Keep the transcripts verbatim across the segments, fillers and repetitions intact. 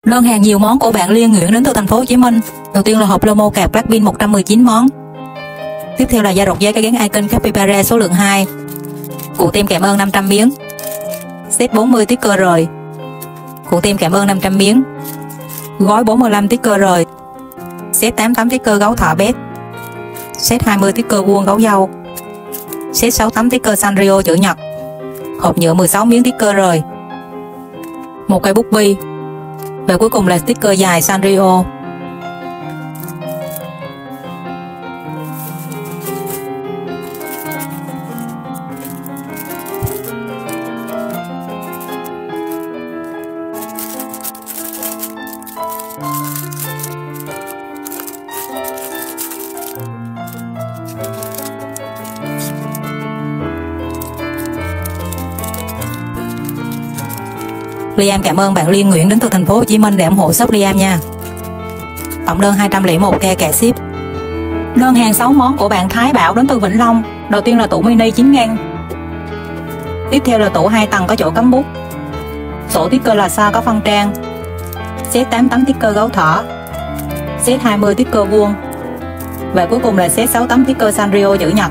Đơn hàng nhiều món của bạn Liên Nguyễn đến từ thành phố Hồ Chí Minh. Đầu tiên là hộp Lomo cạp Blackpink một trăm mười chín món. Tiếp theo là da rột giấy cái gắn icon Capybara số lượng hai. Cuộn tem cảm ơn năm trăm miếng. Set bốn mươi sticker rời. Cuộn tem cảm ơn năm trăm miếng. Gói bốn mươi lăm sticker rời. Set tám mươi tám sticker gấu thỏ bét. Set hai mươi sticker vuông gấu dâu. Set sáu mươi tám sticker Sanrio chữ nhật. Hộp nhựa mười sáu miếng sticker rời. Một cây bút bi. Và cuối cùng là sticker dài Sanrio. Liam cảm ơn bạn Liên Nguyễn đến từ thành phố Hồ Chí Minh để ủng hộ shop Liam nha. Tổng đơn hai trăm lẻ một k kẻ ship. Đơn hàng sáu món của bạn Thái Bảo đến từ Vĩnh Long. Đầu tiên là tủ mini chín ngang. Tiếp theo là tủ hai tầng có chỗ cắm bút. Sổ sticker là sao có phân trang. Set tám mươi tám sticker gấu thỏ. Set hai mươi sticker vuông. Và cuối cùng là set sáu mươi tám sticker Sanrio chữ nhật.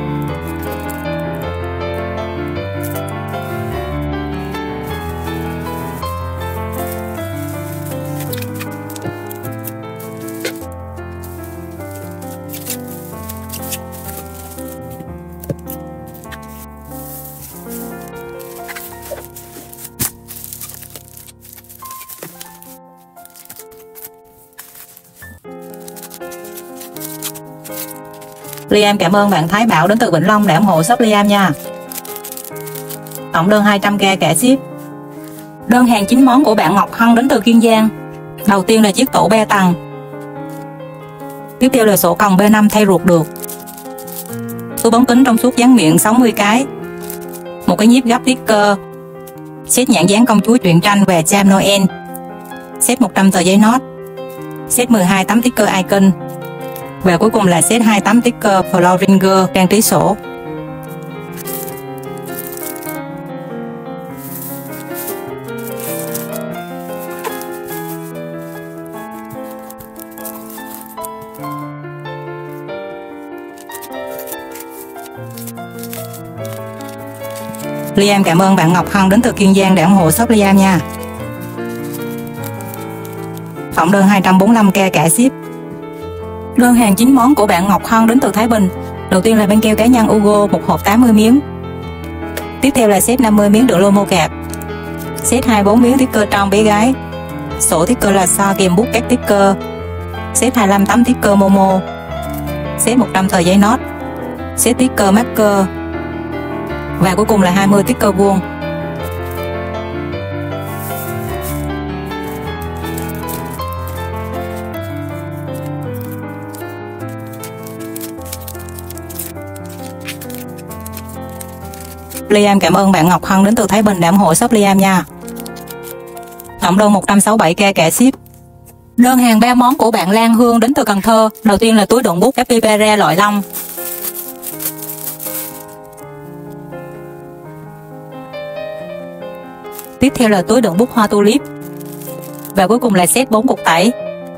Liam cảm ơn bạn Thái Bảo đến từ Vĩnh Long để ủng hộ shop Liam nha. Tổng đơn hai trăm k kẻ ship. Đơn hàng chín món của bạn Ngọc Hân đến từ Kiên Giang. Đầu tiên là chiếc tủ ba tầng. Tiếp theo là sổ còng B năm thay ruột được. Túi bóng kính trong suốt dán miệng sáu mươi cái. Một cái nhíp gấp sticker. Set nhãn dán công chúa truyện tranh và Cham Noel. Set một trăm tờ giấy nốt. Set mười hai tấm sticker icon. Và cuối cùng là set hai mươi tám sticker Floringer trang trí sổ. Liam cảm ơn bạn Ngọc Hân đến từ Kiên Giang để ủng hộ shop Liam nha. Tổng đơn hai trăm bốn mươi lăm k cả ship. Đơn hàng chín món của bạn Ngọc Hân đến từ Thái Bình. Đầu tiên là băng keo cá nhân Ugo một hộp tám mươi miếng. Tiếp theo là set năm mươi miếng đựng Lomo cạp. Set hai mươi bốn miếng sticker trong bé gái. Sổ sticker là so kèm bút các sticker. Set hai mươi lăm tấm sticker Momo. Set một trăm tờ giấy nốt. Set sticker marker. Và cuối cùng là hai mươi sticker vuông. Liam cảm ơn bạn Ngọc Hân đến từ Thái Bình đã ủng hộ shop Liam nha. Tổng đơn một trăm sáu mươi bảy k cả ship. Đơn hàng ba món của bạn Lan Hương đến từ Cần Thơ. Đầu tiên là túi đựng bút Capybara loại lông. Tiếp theo là túi đựng bút hoa tulip. Và cuối cùng là set bốn cục tẩy.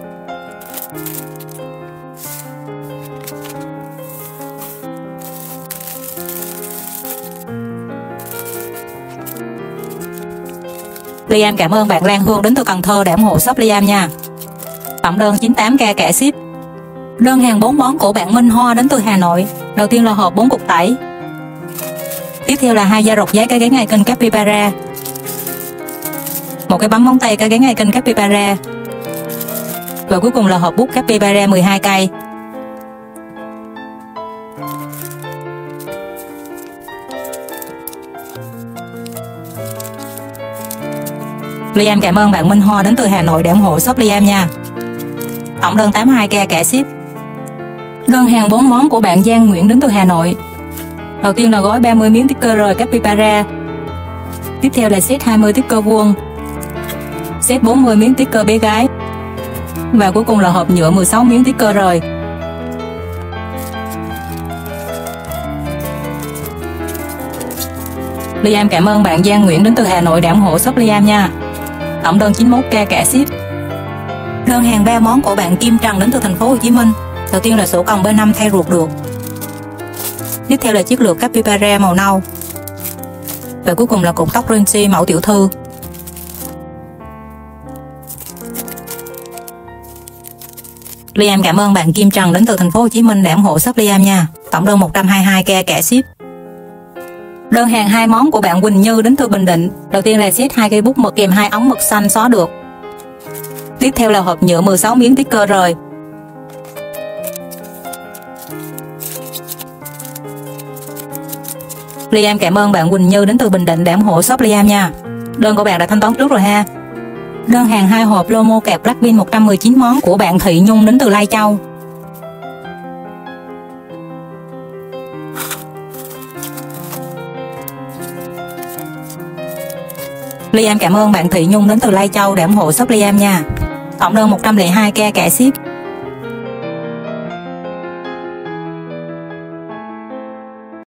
Liam cảm ơn bạn Lan Hương đến từ Cần Thơ để ủng hộ shop Liam nha. Tổng đơn chín mươi tám k cả ship. Đơn hàng bốn món của bạn Minh Hoa đến từ Hà Nội. Đầu tiên là hộp bốn cục tẩy. Tiếp theo là hai da rột giấy cái gắn icon Capybara. Một cái bấm móng tay cái gắn icon Capybara. Và cuối cùng là hộp bút Capybara mười hai cây. Liam cảm ơn bạn Minh Hoa đến từ Hà Nội để ủng hộ shop Liam nha. Tổng đơn tám mươi hai k cả ship. Đơn hàng bốn món của bạn Giang Nguyễn đến từ Hà Nội. Đầu tiên là gói ba mươi miếng sticker rời Capybara. Tiếp theo là set hai mươi sticker vuông. Set bốn mươi miếng sticker bé gái. Và cuối cùng là hộp nhựa mười sáu miếng sticker rời. Liam cảm ơn bạn Giang Nguyễn đến từ Hà Nội đã ủng hộ shop Liam nha. Tổng đơn chín mươi mốt k kẻ ship. Đơn hàng ba món của bạn Kim Trần đến từ thành phố Hồ Chí Minh. Đầu tiên là sổ còng B năm thay ruột được. Tiếp theo là chiếc lược capybara màu nâu. Và cuối cùng là cột tóc Renzi mẫu tiểu thư. Liam cảm ơn bạn Kim Trần đến từ thành phố Hồ Chí Minh đã ủng hộ shop Liam nha. Tổng đơn một trăm hai mươi hai k kẻ ship. Đơn hàng hai món của bạn Quỳnh Như đến từ Bình Định. Đầu tiên là set hai cây bút mực kèm hai ống mực xanh xóa được. Tiếp theo là hộp nhựa mười sáu miếng sticker rời. Liam cảm ơn bạn Quỳnh Như đến từ Bình Định đã ủng hộ shop Liam nha. Đơn của bạn đã thanh toán trước rồi ha. Đơn hàng hai hộp Lomo kẹp Blackpink một trăm mười chín món của bạn Thị Nhung đến từ Lai Châu. Liam cảm ơn bạn Thị Nhung đến từ Lai Châu đã ủng hộ shop Liam nha. Tổng đơn một trăm lẻ hai k kẻ ship.